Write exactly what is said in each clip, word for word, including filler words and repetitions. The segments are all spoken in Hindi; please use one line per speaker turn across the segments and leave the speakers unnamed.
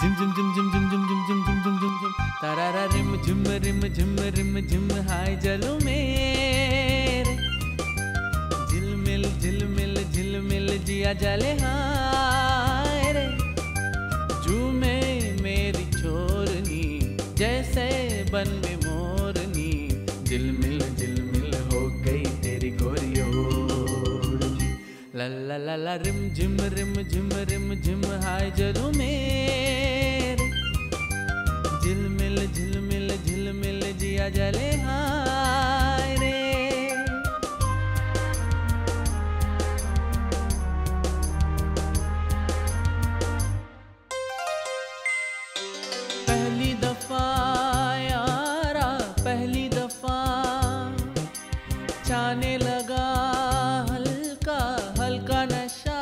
झिम झिम झिम झिम झिम झिम झिम झिम झिम झिम झिम झिम तारारा रिम झिम रिम झिम रिम झिम हाय जलू मेरे झिलमिल झिलमिल झिलमिल जिया जले हाय रे झूमे मेरी छोरनी जैसे बन में मोरनी झिलमिल झिलमिल हो गई तेरी गोरी ओढ़नी ला ला ला ला रिम झिम रिम झिम रिम झिम हाय जलू मेरे झिलमिल झिलमिल झिलमिल जिया जले हाय रे पहली दफा यारा पहली दफा छाने लगा हल्का हल्का नशा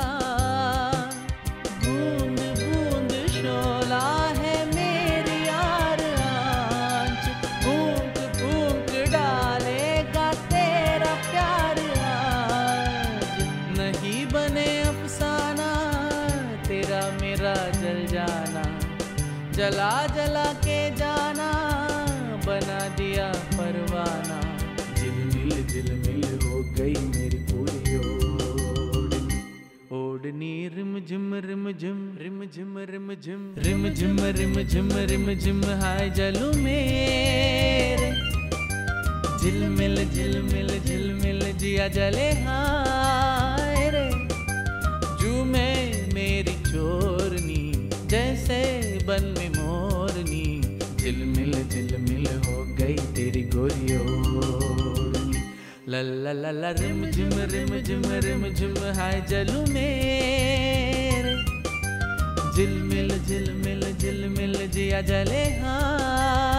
बूंद बूंद शोला है मेरी यार आंच फूंक फूंक डालेगा तेरा प्यार आज नहीं बने अफसाना तेरा मेरा जल जाना जला जला के जाना बना दिया परवाना झिलमिल झिलमिल हो गई मेरी पूरी ओढ़नी ओढ़नी रिम झिम रिम झिम रिम झिम रिम झिम रिम झिम रिम झिम रिम झिम हाय जलू मेरे झिलमिल झिलमिल झिलमिल जिया जले हाय रे झूमे मेरी चोरनी जैसे बन में मोरनी झिलमिल झिलमिल हो गई तेरी गोरी ओढ़नी ला ला ला ला रिम झिम रिम झिम रिम झिम हाय जलू मेरे झिलमिल झिलमिल झिलमिल जिया जले हाय